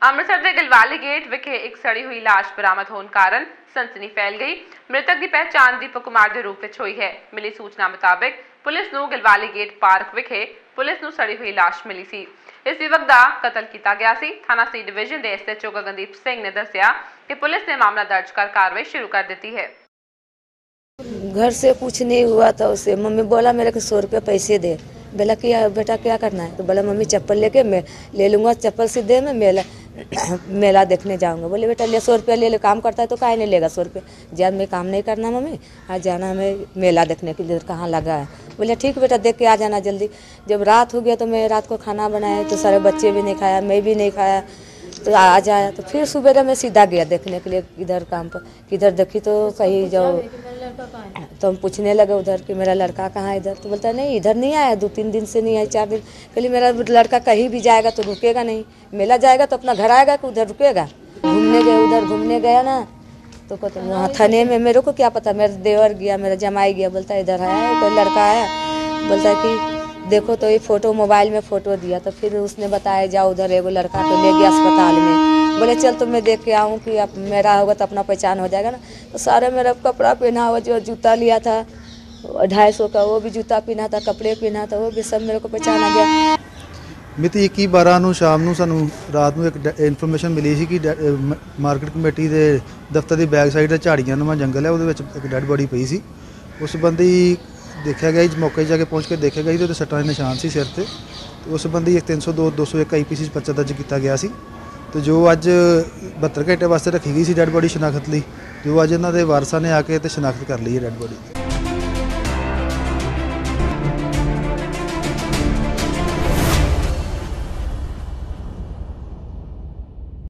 अमृतसर के गलवाली गेट विखे एक सड़ी हुई लाश बरामद होने कारण सनसनी फैल गई। मृतक की पहचान दीपक कुमार के रूप में हुई है। मिली सूचना मुताबिक पुलिस नूं गलवाली गेट पार्क विखे पुलिस नूं सड़ी हुई लाश मिली सी। इस युवक का कत्ल किया गया सी। थाना सी डिवीजन के SHO गगनदीप सिंह ने दस्या कि पुलिस ने मामला दर्ज कर कार्रवाई शुरू कर दी है। घर से कुछ नहीं हुआ था उसे। मम्मी बोला मेरे को 100 रुपये पैसे दे। बोला कि बेटा क्या करना है? तो बोला मम्मी चप्पल लेके मैं ले लूँगा, चप्पल से दे मैं मेला देखने जाऊँगा। बोले बेटा ले 100 रुपया ले ले, काम करता है तो काहे नहीं लेगा 100 रुपये? जब मैं काम नहीं करना मम्मी, आज जाना हमें मेला देखने के लिए, कहाँ लगा है। बोले ठीक बेटा देख के आ जाना जल्दी। जब रात हो गया तो मैं रात को खाना बनाया तो सारे बच्चे भी नहीं खाया, मैं भी नहीं खाया, तो आ जाया। तो फिर सुबह मैं सीधा गया देखने के लिए इधर काम पर। किधर देखी तो कहीं जाओ तो हम पूछने लगे उधर कि मेरा लड़का कहाँ है इधर। तो बोलता है नहीं इधर नहीं आया, 2-3 दिन से नहीं आया, 4 दिन। कहली मेरा लड़का कहीं भी जाएगा तो रुकेगा नहीं, मेला जाएगा तो अपना घर आएगा कि उधर रुकेगा। घूमने गए, उधर घूमने गया ना तो वहाँ थाने में मेरे को क्या पता, मेरा देवर गया, मेरा जमाई गया। बोलता है इधर आया कोई लड़का आया, बोलता है कि देखो तो ये फोटो मोबाइल में फोटो दिया। तो फिर उसने बताया जाओ उधर एगो लड़का तो ले गया अस्पताल में। बोले चल तो मैं देख के आऊँ कि अब मेरा होगा तो अपना पहचान हो जाएगा ना। तो सारे मेरा कपड़ा पहना हुआ, जो जूता लिया था 250 का वो भी जूता पहना था, कपड़े पहना था, वो भी सब मेरे को पहचान आ गया। मिति 21/12 ਨੂੰ ਸ਼ਾਮ ਨੂੰ ਸਾਨੂੰ ਰਾਤ ਨੂੰ ਇੱਕ ਇਨਫੋਰਮੇਸ਼ਨ ਮਿਲੀ ਸੀ ਕਿ ਮਾਰਕੀਟ ਕਮੇਟੀ ਦੇ ਦਫ਼ਤਰ ਦੀ ਬੈਕ ਸਾਈਡ ਤੇ ਝਾੜੀਆਂ ਨਵਾਂ ਜੰਗਲ ਹੈ, ਉਹਦੇ ਵਿੱਚ ਇੱਕ ਡੈੱਡ ਬੋਡੀ ਪਈ ਸੀ। ਉਸ ਸੰਬੰਧੀ ਦੇਖਿਆ ਗਿਆ ਜੀ, ਮੌਕੇ 'ਤੇ ਜਾ ਕੇ ਪਹੁੰਚ ਕੇ ਦੇਖਿਆ ਗਿਆ ਜੀ, ਉਹਦੇ ਸੱਟਾਂ ਦੇ ਨਿਸ਼ਾਨ ਸੀ ਸਿਰ ਤੇ। ਉਸ ਸੰਬੰਧੀ 302 201 IPC 'ਚ ਪਰਚਾ ਦਰਜ ਕੀਤਾ ਗਿਆ ਸੀ। ਤੇ ਜੋ ਅੱਜ 72 ਘੰਟੇ ਵਾਸਤੇ ਰੱਖੀ ਗਈ ਸੀ ਡੈੱਡ ਬੋਡੀ ਸ਼ਨਾਖਤ ਲਈ, ਜੋ ਅੱਜ ਇਹਨਾਂ ਦੇ ਵਾਰਸਾਂ ਨੇ ਆ ਕੇ ਤੇ ਸ਼ਨਾਖਤ ਕਰ ਲਈ ਹੈ ਡੈੱਡ ਬੋਡੀ।